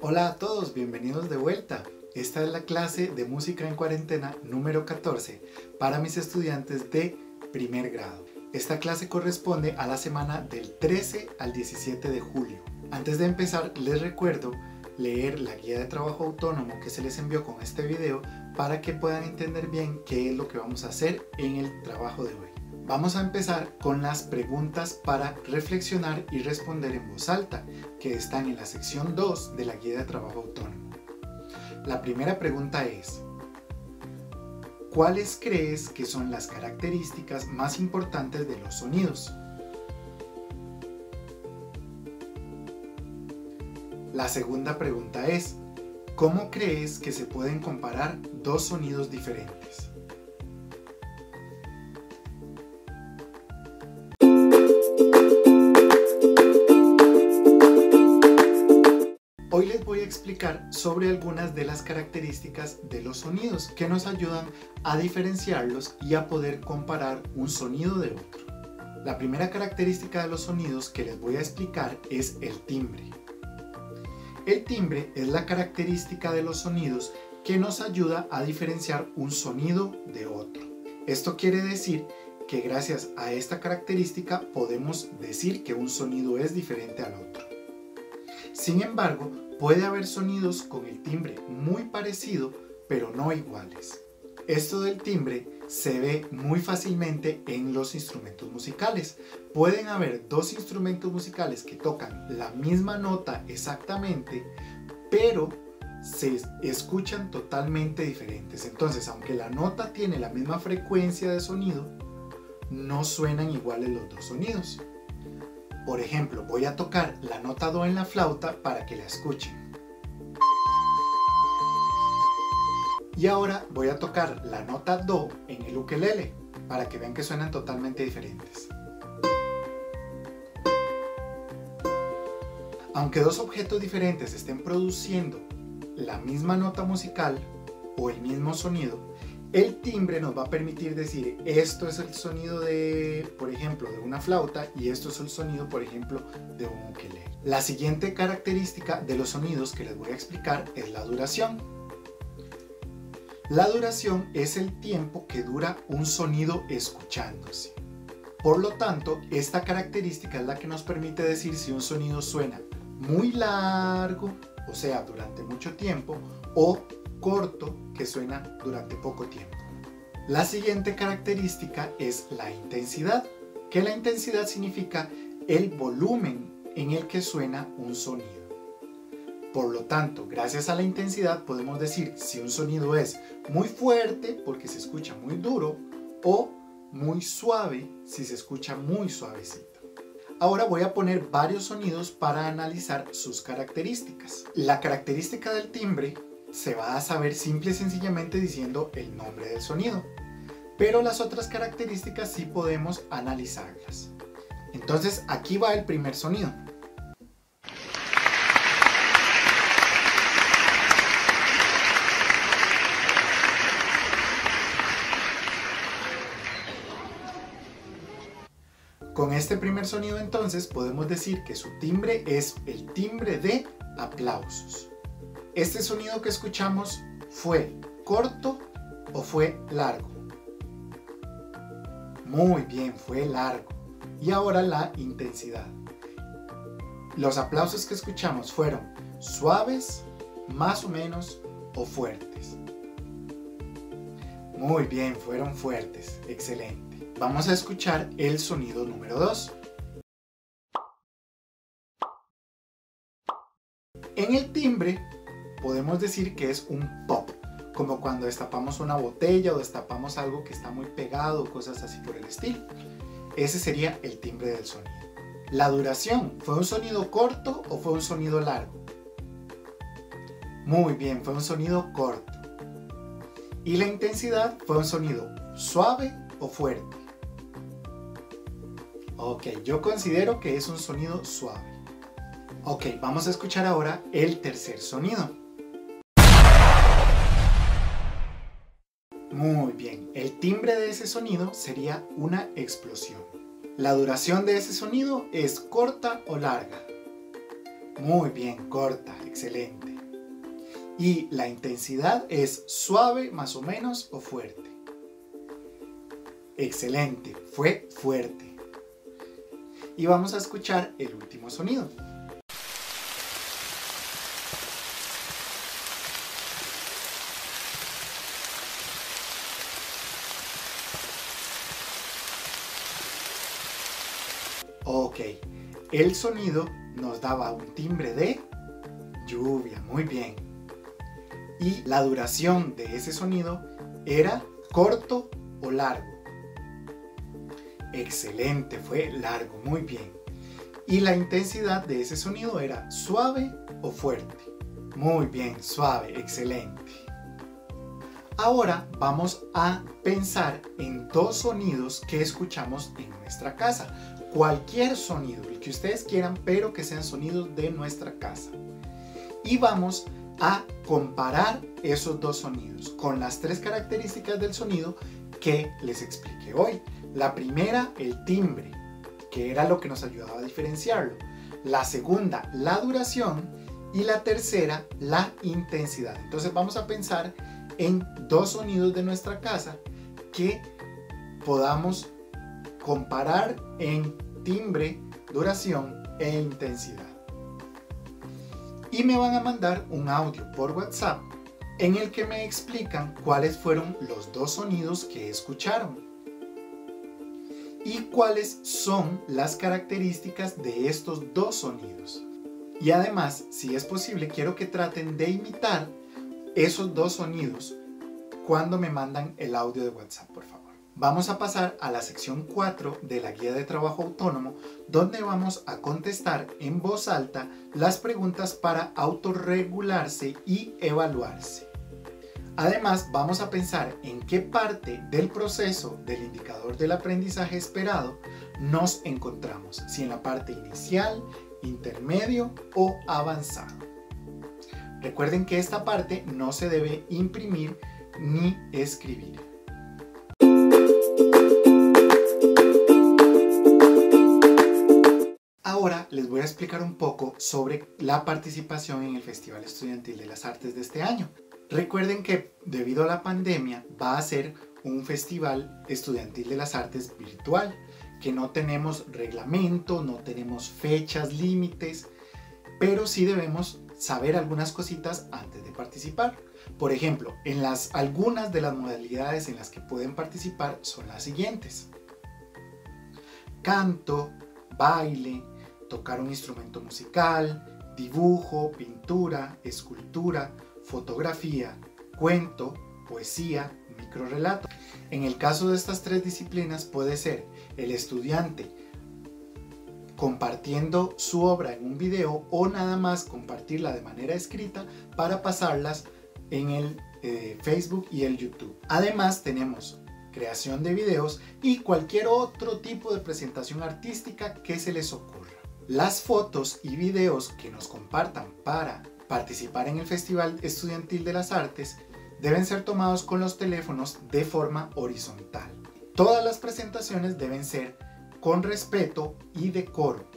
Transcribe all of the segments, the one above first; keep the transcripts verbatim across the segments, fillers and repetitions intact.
Hola a todos, bienvenidos de vuelta. Esta es la clase de música en cuarentena número catorce para mis estudiantes de primer grado. Esta clase corresponde a la semana del trece al diecisiete de julio. Antes de empezar, les recuerdo leer la guía de trabajo autónomo que se les envió con este video para que puedan entender bien qué es lo que vamos a hacer en el trabajo de hoy. Vamos a empezar con las preguntas para reflexionar y responder en voz alta, que están en la sección dos de la guía de trabajo autónomo. La primera pregunta es: ¿cuáles crees que son las características más importantes de los sonidos? La segunda pregunta es: ¿cómo crees que se pueden comparar dos sonidos diferentes? Hoy les voy a explicar sobre algunas de las características de los sonidos que nos ayudan a diferenciarlos y a poder comparar un sonido de otro. La primera característica de los sonidos que les voy a explicar es el timbre. El timbre es la característica de los sonidos que nos ayuda a diferenciar un sonido de otro. Esto quiere decir que gracias a esta característica podemos decir que un sonido es diferente al otro. Sin embargo, puede haber sonidos con el timbre muy parecido, pero no iguales. Esto del timbre se ve muy fácilmente en los instrumentos musicales. Pueden haber dos instrumentos musicales que tocan la misma nota exactamente, pero se escuchan totalmente diferentes. Entonces, aunque la nota tiene la misma frecuencia de sonido, no suenan iguales los dos sonidos. Por ejemplo, voy a tocar la nota do en la flauta para que la escuchen. Y ahora voy a tocar la nota do en el ukelele para que vean que suenan totalmente diferentes. Aunque dos objetos diferentes estén produciendo la misma nota musical o el mismo sonido, el timbre nos va a permitir decir: esto es el sonido de, por ejemplo, de una flauta, y esto es el sonido, por ejemplo, de un ukelele. La siguiente característica de los sonidos que les voy a explicar es la duración. La duración es el tiempo que dura un sonido escuchándose. Por lo tanto, esta característica es la que nos permite decir si un sonido suena muy largo, o sea, durante mucho tiempo, o corto, que suena durante poco tiempo. La siguiente característica es la intensidad, que la intensidad significa el volumen en el que suena un sonido. Por lo tanto, gracias a la intensidad podemos decir si un sonido es muy fuerte porque se escucha muy duro, o muy suave si se escucha muy suavecito. Ahora voy a poner varios sonidos para analizar sus características. La característica del timbre se va a saber simple y sencillamente diciendo el nombre del sonido, pero las otras características sí podemos analizarlas. Entonces aquí va el primer sonido. Con este primer sonido entonces podemos decir que su timbre es el timbre de aplausos. ¿Este sonido que escuchamos fue corto o fue largo? Muy bien, fue largo. Y ahora la intensidad. Los aplausos que escuchamos fueron suaves, más o menos, o fuertes. Muy bien, fueron fuertes. Excelente. Vamos a escuchar el sonido número dos. En el timbre podemos decir que es un pop, como cuando destapamos una botella o destapamos algo que está muy pegado o cosas así por el estilo. Ese sería el timbre del sonido. La duración, ¿fue un sonido corto o fue un sonido largo? Muy bien, fue un sonido corto. Y la intensidad, ¿fue un sonido suave o fuerte? Ok, yo considero que es un sonido suave. Ok, vamos a escuchar ahora el tercer sonido. Muy bien, el timbre de ese sonido sería una explosión. La duración de ese sonido es corta o larga. Muy bien, corta, excelente. Y la intensidad es suave, más o menos, o fuerte. Excelente, fue fuerte. Y vamos a escuchar el último sonido. Ok, el sonido nos daba un timbre de lluvia, muy bien. Y la duración de ese sonido era corto o largo. Excelente, fue largo, muy bien. Y la intensidad de ese sonido era suave o fuerte. Muy bien, suave, excelente. Ahora vamos a pensar en dos sonidos que escuchamos en nuestra casa. Cualquier sonido, el que ustedes quieran, pero que sean sonidos de nuestra casa. Y vamos a comparar esos dos sonidos con las tres características del sonido que les expliqué hoy. La primera, el timbre, que era lo que nos ayudaba a diferenciarlo. La segunda, la duración. Y la tercera, la intensidad. Entonces vamos a pensar en dos sonidos de nuestra casa que podamos comparar en timbre, duración e intensidad. Y me van a mandar un audio por WhatsApp en el que me explican cuáles fueron los dos sonidos que escucharon y cuáles son las características de estos dos sonidos. Y además, si es posible, quiero que traten de imitar esos dos sonidos cuando me mandan el audio de WhatsApp, por favor. Vamos a pasar a la sección cuatro de la guía de trabajo autónomo, donde vamos a contestar en voz alta las preguntas para autorregularse y evaluarse. Además, vamos a pensar en qué parte del proceso del indicador del aprendizaje esperado nos encontramos, si en la parte inicial, intermedio o avanzado. Recuerden que esta parte no se debe imprimir ni escribir. Ahora les voy a explicar un poco sobre la participación en el Festival Estudiantil de las Artes de este año. Recuerden que debido a la pandemia va a ser un Festival Estudiantil de las Artes virtual, que no tenemos reglamento, no tenemos fechas límites, pero sí debemos saber algunas cositas antes de participar. Por ejemplo, en las, algunas de las modalidades en las que pueden participar son las siguientes: canto, baile, tocar un instrumento musical, dibujo, pintura, escultura, fotografía, cuento, poesía, microrrelato. En el caso de estas tres disciplinas puede ser el estudiante compartiendo su obra en un video o nada más compartirla de manera escrita para pasarlas en el eh, Facebook y el YouTube. Además tenemos creación de videos y cualquier otro tipo de presentación artística que se les ocurra. Las fotos y videos que nos compartan para participar en el Festival Estudiantil de las Artes deben ser tomados con los teléfonos de forma horizontal. Todas las presentaciones deben ser con respeto y decoro.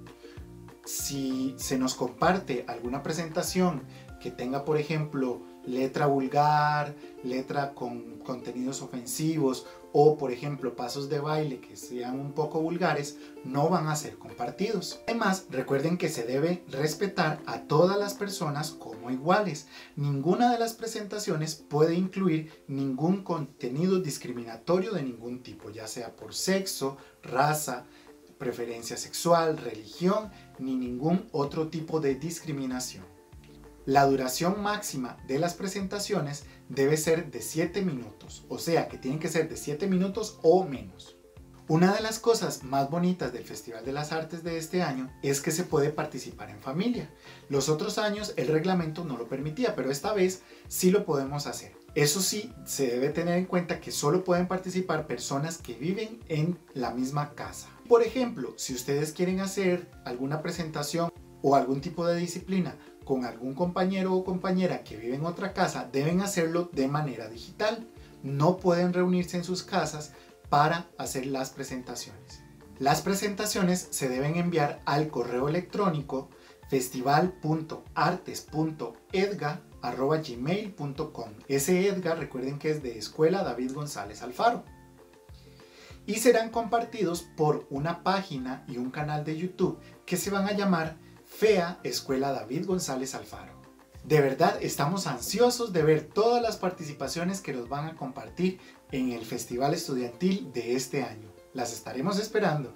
Si se nos comparte alguna presentación que tenga, por ejemplo, letra vulgar, letra con contenidos ofensivos o, por ejemplo, pasos de baile que sean un poco vulgares, no van a ser compartidos. Además, recuerden que se debe respetar a todas las personas como iguales. Ninguna de las presentaciones puede incluir ningún contenido discriminatorio de ningún tipo, ya sea por sexo, raza, preferencia sexual, religión, ni ningún otro tipo de discriminación. La duración máxima de las presentaciones debe ser de siete minutos, o sea que tienen que ser de siete minutos o menos. Una de las cosas más bonitas del Festival de las Artes de este año es que se puede participar en familia. Los otros años el reglamento no lo permitía, pero esta vez sí lo podemos hacer. Eso sí, se debe tener en cuenta que solo pueden participar personas que viven en la misma casa. Por ejemplo, si ustedes quieren hacer alguna presentación o algún tipo de disciplina con algún compañero o compañera que vive en otra casa, deben hacerlo de manera digital. No pueden reunirse en sus casas para hacer las presentaciones. Las presentaciones se deben enviar al correo electrónico festival punto artes punto edga arroba gmail punto com. Ese Edgar, recuerden que es de Escuela David González Alfaro. Y serán compartidos por una página y un canal de YouTube que se van a llamar F E A Escuela David González Alfaro. De verdad estamos ansiosos de ver todas las participaciones que nos van a compartir en el Festival Estudiantil de este año. Las estaremos esperando.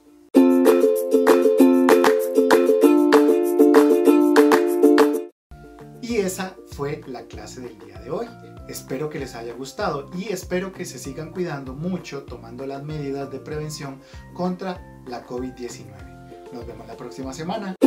Y esa fue la clase del día de hoy. Espero que les haya gustado y espero que se sigan cuidando mucho, tomando las medidas de prevención contra la COVID diecinueve. Nos vemos la próxima semana.